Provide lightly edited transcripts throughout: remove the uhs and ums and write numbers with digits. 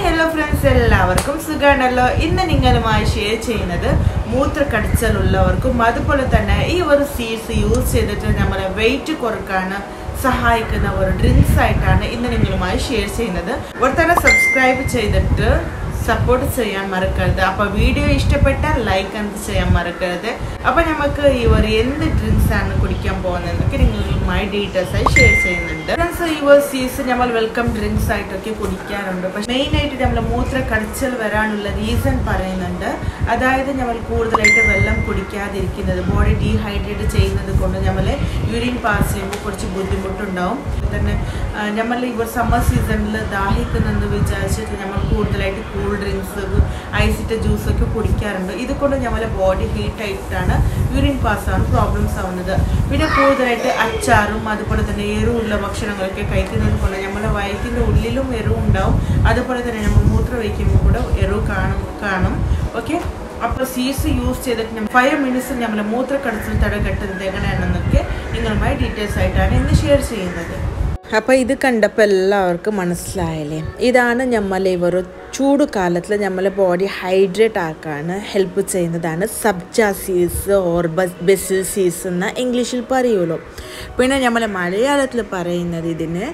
hello friends, എല്ലാവർക്കും സുഖാണല്ലോ. ഇന്ന് നിങ്ങളുമായി ഷെയർ ചെയ്യുന്നത് മൂത്രക്കടച്ചിലുള്ളവർക്കും അതുപോലെ തന്നെ ഈ ഒരു സീഡ്സ് യൂസ് ചെയ്തിട്ട് നമ്മളെ വെയിറ്റ് കുറക്കാൻ സഹായിക്കുന്ന ഒരു ഡ്രിങ്ക്സ് ആയിട്ടാണ് ഇന്ന് നിങ്ങളുമായി ഷെയർ ചെയ്യുന്നത്. ഒരുത്തന്നെ സബ്സ്ക്രൈബ് ചെയ്തിട്ട് സപ്പോർട്ട് ചെയ്യാൻ മറക്കരുത്. അപ്പോൾ വീഡിയോ ഇഷ്ടപ്പെട്ടാൽ ലൈക്ക് എന്ത് ചെയ്യാൻ മറക്കരുത്. അപ്പോൾ നമുക്ക് ഈ ഒരു എന്ത് ഡ്രിങ്ക്സ് ആണ് കുടിക്കാൻ പോകുന്നതെന്നൊക്കെ നിങ്ങളുമായി ഡീറ്റെയിൽസ് ആയി ഷെയർ ചെയ്യുന്നുണ്ട്. ഫ്രണ്ട്സ്, ഈ ഒരു സീസൺ നമ്മൾ വെൽക്കം ഡ്രിങ്ക്സ് ആയിട്ടൊക്കെ കുടിക്കാറുണ്ട്. പക്ഷെ മെയിനായിട്ട് നമ്മൾ മൂത്രക്കടച്ചിൽ വരാനുള്ള റീസൺ പറയുന്നുണ്ട്. അതായത് നമ്മൾ കൂടുതലായിട്ട് വെള്ളം കുടിക്കാതിരിക്കുന്നത് ബോഡി ഡീഹൈഡ്രേറ്റ് ചെയ്യുന്നത് കൊണ്ട് നമ്മൾ യൂറിൻ പാസ് ചെയ്യുമ്പോൾ കുറച്ച് ബുദ്ധിമുട്ടുണ്ടാവും. തന്നെ നമ്മൾ ഈ ഒരു സമ്മർ സീസണിൽ ദാഹിക്കുന്നെന്ന് വിചാരിച്ചിട്ട് നമ്മൾ കൂടുതലായിട്ട് കൂൾ ഡ്രിങ്ക്സ്, ഐസിട്ട ജ്യൂസൊക്കെ കുടിക്കാറുണ്ട്. ഇതുകൊണ്ട് നമ്മളെ ബോഡി ഹീറ്റ് ആയിട്ടാണ് യൂറിൻ പാസ്സാണ് പ്രോബ്ലംസ് ആവുന്നത്. പിന്നെ കൂടുതലായിട്ട് അച്ചാറും അതുപോലെ തന്നെ എരിവുള്ള ഭക്ഷണങ്ങളൊക്കെ കഴിക്കുന്നത് കൊണ്ട് നമ്മുടെ വയറ്റിൻ്റെ ഉള്ളിലും എരിവ് ഉണ്ടാവും. അതുപോലെ തന്നെ നമ്മൾ മൂത്രം വയ്ക്കുമ്പോൾ കൂടെ എരിവ് കാണും. ഓക്കെ, അപ്പോൾ സീഡ്സ് യൂസ് ചെയ്തിട്ട് 5 മിനിറ്റ്സ് നമ്മൾ മൂത്രക്കടച്ചിൽ തടകെട്ടുന്നത് എങ്ങനെയാണെന്നൊക്കെ നിങ്ങളുമായി ഡീറ്റെയിൽസ് ആയിട്ടാണ് ഇന്ന് ഷെയർ ചെയ്യുന്നത്. അപ്പോൾ ഇത് കണ്ടപ്പോൾ എല്ലാവർക്കും മനസ്സിലായല്ലേ, ഇതാണ് നമ്മൾ ഈ ഒരു ചൂട് കാലത്തിൽ നമ്മളെ ബോഡി ഹൈഡ്രേറ്റ് ആക്കാൻ ഹെൽപ്പ് ചെയ്യുന്നതാണ് sabja seeds or basil seeds എന്ന ഇംഗ്ലീഷിൽ പറയുമല്ലോ. പിന്നെ നമ്മൾ മലയാളത്തിൽ പറയുന്നത് ഇതിന്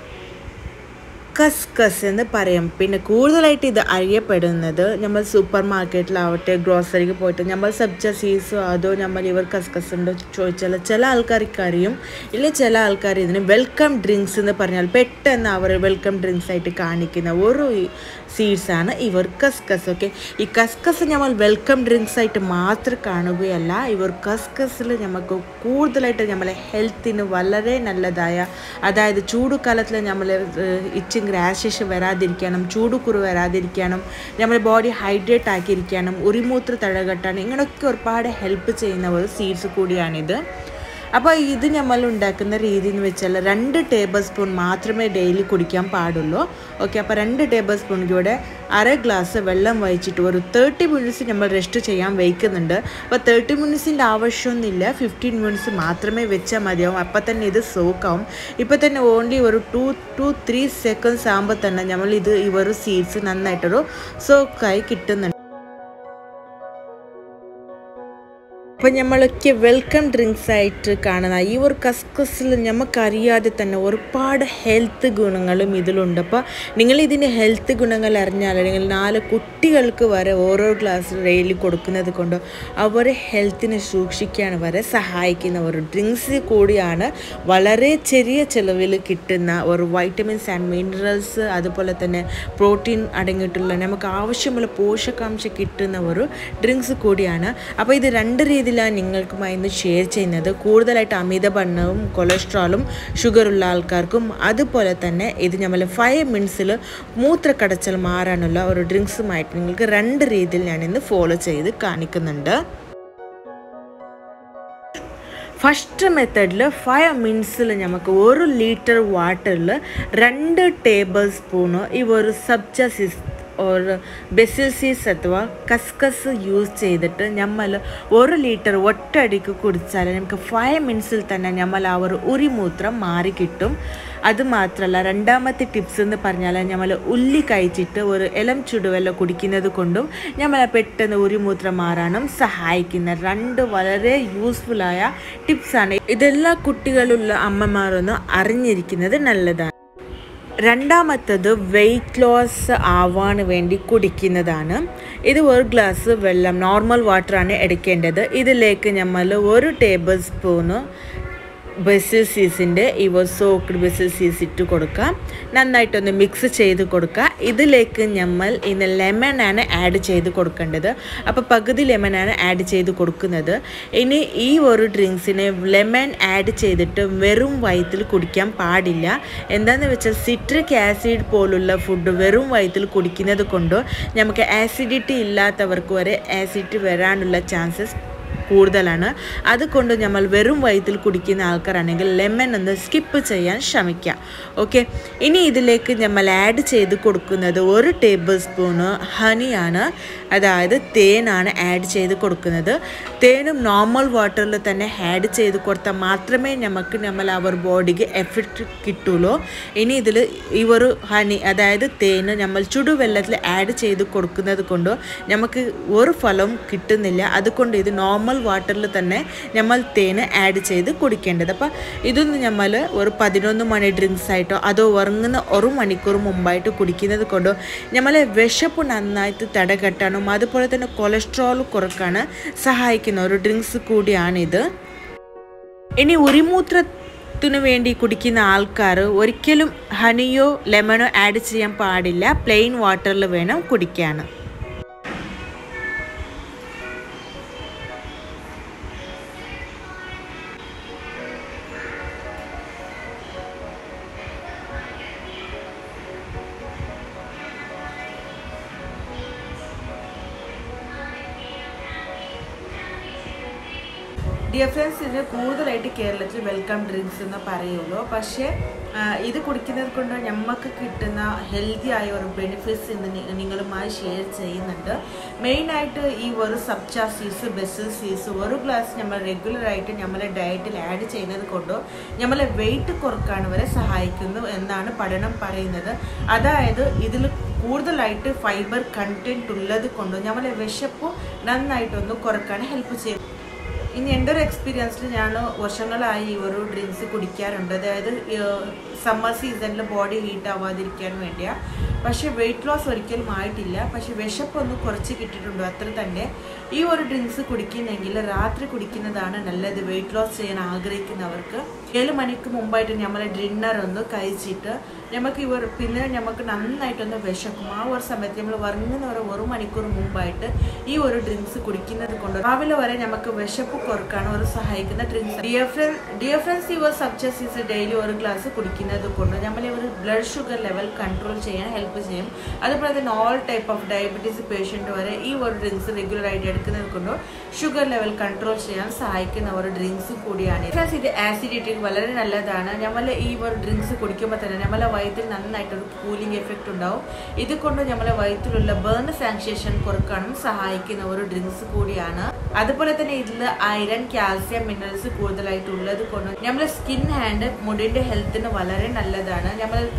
കസ്കസ് എന്ന് പറയും. പിന്നെ കൂടുതലായിട്ട് ഇത് അറിയപ്പെടുന്നത് നമ്മൾ സൂപ്പർ മാർക്കറ്റിലാവട്ടെ ഗ്രോസറിക്ക് പോയിട്ട് നമ്മൾ സബ്ജ സീഡ്സോ അതോ നമ്മൾ ഇവർ കസ്കസ് ഉണ്ടോ ചോദിച്ചാൽ ചില ആൾക്കാർക്ക് അറിയും, ഇല്ല ചില ആൾക്കാർ ഇതിന് വെൽക്കം ഡ്രിങ്ക്സ് എന്ന് പറഞ്ഞാൽ പെട്ടെന്ന് അവർ വെൽക്കം ഡ്രിങ്ക്സ് ആയിട്ട് കാണിക്കുന്ന ഒരു സീഡ്സാണ് ഇവർ കസ്കസ്. ഓക്കെ, ഈ കസ്കസ് നമ്മൾ വെൽക്കം ഡ്രിങ്ക്സ് ആയിട്ട് മാത്രം കാണുകയല്ല, ഇവർ കസ്കസിൽ നമുക്ക് കൂടുതലായിട്ട് നമ്മളെ ഹെൽത്തിന് വളരെ നല്ലതായ, അതായത് ചൂടുകാലത്തിൽ നമ്മൾ ഇച്ചിങ് റാഷസ് വരാതിരിക്കാനും ചൂടുകുരു വരാതിരിക്കാനും നമ്മുടെ ബോഡി ഹൈഡ്രേറ്റ് ആക്കിയിരിക്കാനും ഉരിമൂത്ര തടകെട്ടാനും ഇങ്ങനെയൊക്കെ ഒരുപാട് ഹെൽപ്പ് ചെയ്യുന്ന ഒരു സീഡ്സ് കൂടിയാണിത്. അപ്പോൾ ഇത് നമ്മൾ ഉണ്ടാക്കുന്ന രീതി എന്ന് വെച്ചാൽ 2 ടേബിൾ സ്പൂൺ മാത്രമേ ഡെയിലി കുടിക്കാൻ പാടുള്ളൂ. ഓക്കെ, അപ്പോൾ 2 ടേബിൾ സ്പൂൺ കൂടെ 1/2 ഗ്ലാസ് വെള്ളം വഹിച്ചിട്ട് ഒരു 30 മിനിറ്റ്സ് നമ്മൾ റെസ്റ്റ് ചെയ്യാൻ വയ്ക്കുന്നുണ്ട്. അപ്പോൾ 30 മിനിറ്റ്സിൻ്റെ ആവശ്യമൊന്നുമില്ല, 15 മിനിറ്റ്സ് മാത്രമേ വെച്ചാൽ മതിയാവും. അപ്പോൾ തന്നെ ഇത് സോക്കാവും. ഇപ്പോൾ തന്നെ ഓൺലി ഒരു 2 to 3 സെക്കൻഡ്സ് ആകുമ്പോൾ തന്നെ നമ്മൾ ഈ ഒരു സീഡ്സ് നന്നായിട്ടൊരു സോക്കായി കിട്ടുന്നുണ്ട്. അപ്പം നമ്മളൊക്കെ വെൽക്കം ഡ്രിങ്ക്സ് ആയിട്ട് കാണുന്ന ഈ ഒരു കസ്കസിൽ നമുക്കറിയാതെ തന്നെ ഒരുപാട് ഹെൽത്ത് ഗുണങ്ങളും ഇതിലുണ്ട്. അപ്പോൾ നിങ്ങളിതിൻ്റെ ഹെൽത്ത് ഗുണങ്ങൾ അറിഞ്ഞാൽ അല്ലെങ്കിൽ 4 കുട്ടികൾക്ക് വരെ ഓരോ ഗ്ലാസ് ഡെയിലി കൊടുക്കുന്നത് കൊണ്ട് അവരെ ഹെൽത്തിനെ സൂക്ഷിക്കാൻ വരെ സഹായിക്കുന്ന ഒരു ഡ്രിങ്ക്സ് കൂടിയാണ്. വളരെ ചെറിയ ചിലവിൽ കിട്ടുന്ന ഒരു വൈറ്റമിൻസ് ആൻഡ് മിനറൽസ് അതുപോലെ തന്നെ പ്രോട്ടീൻ അടങ്ങിയിട്ടുള്ള നമുക്ക് ആവശ്യമുള്ള പോഷകാംശം കിട്ടുന്ന ഒരു ഡ്രിങ്ക്സ് കൂടിയാണ്. അപ്പോൾ ഇത് 2 രീതിയിൽ നിങ്ങൾക്കുമായി ഇന്ന് ഷെയർ ചെയ്യുന്നത്. കൂടുതലായിട്ട് അമിതവണ്ണവും കൊളസ്ട്രോളും ഷുഗറുള്ള ആൾക്കാർക്കും അതുപോലെ തന്നെ ഇത് നമ്മൾ 5 മിനിറ്റ്സിൽ മൂത്രക്കടച്ചിൽ മാറാനുള്ള ഒരു ഡ്രിങ്ക്സുമായിട്ട് നിങ്ങൾക്ക് 2 രീതിയിൽ ഞാൻ ഇന്ന് ഫോളോ ചെയ്ത് കാണിക്കുന്നുണ്ട്. ഫസ്റ്റ് മെത്തേഡിൽ 5 മിനിറ്റ്സിൽ നമുക്ക് 1 ലിറ്റർ വാട്ടറിൽ 2 ടേബിൾ സ്പൂണ് ഈ ഒരു sabja seeds or basil seeds അഥവാ കസ്കസ് യൂസ് ചെയ്തിട്ട് നമ്മൾ 1 ലിറ്റർ ഒറ്റയടിക്ക് കുടിച്ചാൽ നമുക്ക് 5 മിനിറ്റ്സിൽ തന്നെ നമ്മൾ ആ ഒരു ഉരിമൂത്രം മാറിക്കിട്ടും. അതുമാത്രമല്ല, രണ്ടാമത്തെ ടിപ്സ് എന്ന് പറഞ്ഞാൽ നമ്മൾ ഉള്ളി കഴിച്ചിട്ട് ഒരു ഇളം ചുടുവെള്ളം കുടിക്കുന്നത് കൊണ്ടും നമ്മൾ പെട്ടെന്ന് ഉരിമൂത്രം മാറാനും സഹായിക്കുന്ന 2 വളരെ യൂസ്ഫുള്ളായ ടിപ്സാണ്. ഇതെല്ലാ കുട്ടികളുള്ള അമ്മമാരൊന്നും അറിഞ്ഞിരിക്കുന്നത് നല്ലതാണ്. രണ്ടാമത്തത് വെയിറ്റ് ലോസ് ആവാൻ വേണ്ടി കുടിക്കുന്നതാണ്. ഇത് 1 ഗ്ലാസ് വെള്ളം നോർമൽ വാട്ടറാണ് എടുക്കേണ്ടത്. ഇതിലേക്ക് നമ്മൾ 1 ടേബിൾ സ്പൂണ് ബസിൽ സീഡ്സിൻ്റെ സോക്ക്ഡ് ബസിൽ സീഡ്സ് ഇട്ട് കൊടുക്കുക, നന്നായിട്ടൊന്ന് മിക്സ് ചെയ്ത് കൊടുക്കുക. ഇതിലേക്ക് നമ്മൾ ഇന്ന് ലെമണാണ് ആഡ് ചെയ്ത് കൊടുക്കേണ്ടത്. അപ്പോൾ പകുതി ലെമണാണ് ആഡ് ചെയ്ത് കൊടുക്കുന്നത്. ഇനി ഈ ഒരു ഡ്രിങ്ക്സിന് ലെമൺ ആഡ് ചെയ്തിട്ട് വെറും വയറ്റിൽ കുടിക്കാൻ പാടില്ല. എന്താണെന്ന് വെച്ചാൽ സിട്രിക് ആസിഡ് പോലുള്ള ഫുഡ് വെറും വയറ്റിൽ കുടിക്കുന്നത് കൊണ്ട് നമുക്ക് ആസിഡിറ്റി ഇല്ലാത്തവർക്ക് വരെ ആസിഡിറ്റി വരാനുള്ള ചാൻസസ് കൂടുതലാണ്. അതുകൊണ്ട് നമ്മൾ വെറും വയറ്റിൽ കുടിക്കുന്ന ആൾക്കാരാണെങ്കിൽ ലെമൺ ഒന്ന് സ്കിപ്പ് ചെയ്യാൻ ശ്രമിക്കുക. ഓക്കെ, ഇനി ഇതിലേക്ക് നമ്മൾ ആഡ് ചെയ്ത് കൊടുക്കുന്നത് 1 ടേബിൾ സ്പൂണ് ഹണിയാണ്, അതായത് തേനാണ് ആഡ് ചെയ്ത് കൊടുക്കുന്നത്. തേനും നോർമൽ വാട്ടറിൽ തന്നെ ആഡ് ചെയ്ത് കൊടുത്താൽ മാത്രമേ നമ്മൾ അവർ ബോഡിക്ക് എഫക്റ്റ് കിട്ടുള്ളൂ. ഇനി ഇതിൽ ഈ ഒരു ഹണി അതായത് തേന് നമ്മൾ ചുടുവെള്ളത്തിൽ ആഡ് ചെയ്ത് കൊടുക്കുന്നത് കൊണ്ട് നമുക്ക് ഒരു ഫലവും കിട്ടുന്നില്ല. അതുകൊണ്ട് ഇത് നോർമൽ വാട്ടറിൽ തന്നെ നമ്മൾ തേന് ആഡ് ചെയ്ത് കുടിക്കേണ്ടത്. അപ്പം ഇതൊന്ന് നമ്മൾ ഒരു 11 മണി ഡ്രിങ്ക്സ് ആയിട്ടോ അതോ ഉറങ്ങുന്ന 1 മണിക്കൂർ മുമ്പായിട്ട് കുടിക്കുന്നത് കൊണ്ട് നമ്മളെ വിശപ്പ് നന്നായിട്ട് തടകെട്ടാനും അതുപോലെ തന്നെ കൊളസ്ട്രോൾ കുറക്കാൻ സഹായിക്കുന്ന ഒരു ഡ്രിങ്ക്സ് കൂടിയാണിത്. ഇനി ഉരിമൂത്രത്തിന് വേണ്ടി കുടിക്കുന്ന ആൾക്കാർ ഒരിക്കലും ഹണിയോ ലെമണോ ആഡ് ചെയ്യാൻ പാടില്ല. പ്ലെയിൻ വാട്ടറിൽ വേണം കുടിക്കാൻ. ഡിയർ ഫ്രണ്ട്സ്, ഇത് കൂടുതലായിട്ട് കേരളത്തിൽ വെൽക്കം ഡ്രിങ്ക്സ് എന്ന് പറയുള്ളൂ. പക്ഷേ ഇത് കുടിക്കുന്നത് കൊണ്ട് നമുക്ക് കിട്ടുന്ന ഹെൽത്തി ആയ ഒരു ബെനിഫിറ്റ്സ് ഇന്ന് നിങ്ങളുമായി ഷെയർ ചെയ്യുന്നുണ്ട്. മെയിനായിട്ട് ഈ ഒരു sabja seeds, basil seeds 1 glass നമ്മൾ റെഗുലറായിട്ട് നമ്മളെ ഡയറ്റിൽ ആഡ് ചെയ്യുന്നത് കൊണ്ട് നമ്മളെ വെയിറ്റ് കുറക്കാൻ വരെ സഹായിക്കുന്നു എന്നാണ് പഠനം പറയുന്നത്. അതായത് ഇതിൽ കൂടുതലായിട്ട് ഫൈബർ കണ്ടന്റ് ഉള്ളത് കൊണ്ട് നമ്മളെ വിശപ്പ് നന്നായിട്ടൊന്ന് കുറക്കാൻ ഹെൽപ്പ് ചെയ്യും. ഇനി എൻ്റെ ഒരു എക്സ്പീരിയൻസിൽ ഞാൻ വർഷങ്ങളായി ഈ ഒരു ഡ്രിങ്ക്സ് കുടിക്കാറുണ്ട്. അതായത് സമ്മർ സീസണിൽ ബോഡി ഹീറ്റ് ആവാതിരിക്കാൻ വേണ്ടിയാണ്. പക്ഷേ വെയിറ്റ് ലോസ് ഒരിക്കലും ആയിട്ടില്ല. പക്ഷേ വിശപ്പൊന്ന് കുറച്ച് കിട്ടിയിട്ടുണ്ട്, അത്ര തന്നെ. ഈ ഒരു ഡ്രിങ്ക്സ് കുടിക്കുന്നെങ്കിൽ രാത്രി കുടിക്കുന്നതാണ് നല്ലത്. വെയിറ്റ് ലോസ് ചെയ്യാൻ ആഗ്രഹിക്കുന്നവർക്ക് 7 മണിക്ക് മുമ്പായിട്ട് നമ്മൾ ഡിന്നർ ഒന്ന് കഴിച്ചിട്ട് പിന്നെ നമുക്ക് നന്നായിട്ടൊന്ന് വിശക്കും. ആ ഒരു സമയത്ത് നമ്മൾ ഉറങ്ങുന്ന 1 മണിക്കൂർ മുമ്പായിട്ട് ഈ ഒരു ഡ്രിങ്ക്സ് കുടിക്കുന്നത് കൊണ്ട് രാവിലെ വരെ നമുക്ക് വിശപ്പ് കുറക്കാൻ ഒരു സഹായിക്കുന്ന ഡ്രിങ്ക്സ്. ഡിയർ ഫ്രണ്ട്സ്, ഈ ഒരു സബ്ജ സീഡ്സ് ഡെയിലി 1 ഗ്ലാസ് കുടിക്കുന്നത് കൊണ്ട് നമ്മളെ ഒരു ബ്ലഡ് ഷുഗർ ലെവൽ കൺട്രോൾ ചെയ്യാൻ ഹെൽപ്പ് ചെയ്യും. അതുപോലെ തന്നെ all type of diabetes patient വരെ ഈ ഒരു ഡ്രിങ്ക്സ് റെഗുലറായിട്ട് എടുക്കുന്നത് കൊണ്ട് ഷുഗർ ലെവൽ കൺട്രോൾ ചെയ്യാൻ സഹായിക്കുന്ന ഒരു ഡ്രിങ്ക്സ് കൂടിയാണ്. ഫ്രണ്ട്സ്, ഇത് ആസിഡിറ്റിക്ക് വളരെ നല്ലതാണ്. നമ്മൾ ഈ ഒരു ഡ്രിങ്ക്സ് കുടിക്കുമ്പോൾ തന്നെ നമ്മളെ വയറ്റിൽ നന്നായിട്ടൊരു കൂളിംഗ് എഫക്റ്റ് ഉണ്ടാവും. ഇതുകൊണ്ട് നമ്മളെ വയറ്റിലുള്ള ബേൺ സെൻസേഷൻ കുറക്കാനും സഹായിക്കുന്ന ഒരു ഡ്രിങ്ക്സ് കൂടിയാണ്. അതുപോലെ തന്നെ ഇതിൽ അയരൺ, കാൽസ്യം, മിനറൽസ് കൂടുതലായിട്ട് ഉള്ളത് കൊണ്ട് നമ്മളെ സ്കിൻ ആൻഡ് മുടിൻ്റെ ഹെൽത്തിന് വളരെ നല്ലതാണ്.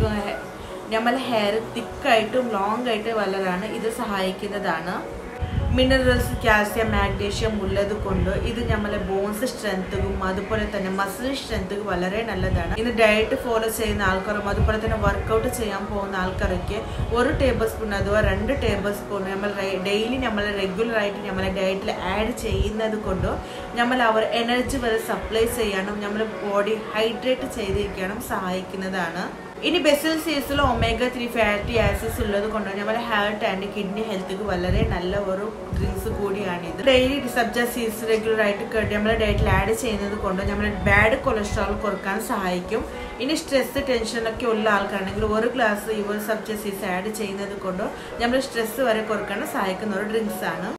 നമ്മളെ ഹെയർ തിക്കായിട്ടും ലോങ് ആയിട്ട് വളരാൻ ഇത് സഹായിക്കുന്നതാണ്. മിനറൽസ്, കാൽസ്യം, മാഗ്നീഷ്യം ഉള്ളത് കൊണ്ട് ഇത് നമ്മളെ ബോൺസ് സ്ട്രെങ്ത്തും അതുപോലെ തന്നെ മസിൽ സ്ട്രെങ്ത്തും വളരെ നല്ലതാണ്. ഇത് ഡയറ്റ് ഫോളോ ചെയ്യുന്ന ആൾക്കാരും അതുപോലെ തന്നെ വർക്കൗട്ട് ചെയ്യാൻ പോകുന്ന ആൾക്കാരൊക്കെ 1 ടേബിൾ സ്പൂൺ അഥവാ 2 ടേബിൾ സ്പൂൺ നമ്മൾ ഡെയിലി നമ്മൾ റെഗുലറായിട്ട് നമ്മളെ ഡയറ്റിൽ ആഡ് ചെയ്യുന്നത് കൊണ്ട് നമ്മൾ അവർ എനർജി വരെ സപ്ലൈ ചെയ്യാനും നമ്മുടെ ബോഡി ഹൈഡ്രേറ്റ് ചെയ്തിരിക്കാനും സഹായിക്കുന്നതാണ്. ഇനി ബസൽ സീഡ്സിൽ omega-3 ഫാറ്റി ആസിഡ്സ് ഉള്ളത് കൊണ്ട് നമ്മുടെ ഹാർട്ട് ആൻഡ് കിഡ്നി ഹെൽത്തിക്ക് വളരെ നല്ല ഒരു ഡ്രിങ്ക്സ് കൂടിയാണിത്. ഡെയിലി സബ്ജ സീഡ്സ് റെഗുലറായിട്ട് നമ്മുടെ ഡയറ്റിൽ ആഡ് ചെയ്യുന്നത് കൊണ്ട് നമ്മുടെ ബാഡ് കൊളസ്ട്രോൾ കുറക്കാൻ സഹായിക്കും. ഇനി സ്ട്രെസ്, ടെൻഷനൊക്കെ ഉള്ള ആൾക്കാണെങ്കിൽ 1 ഗ്ലാസ് ഈ ഒരു സബ്ജ സീഡ്സ് ആഡ് ചെയ്യുന്നത് കൊണ്ട് നമ്മുടെ സ്ട്രെസ് വരെ കുറക്കാൻ സഹായിക്കുന്ന ഒരു ഡ്രിങ്ക്സ് ആണ്.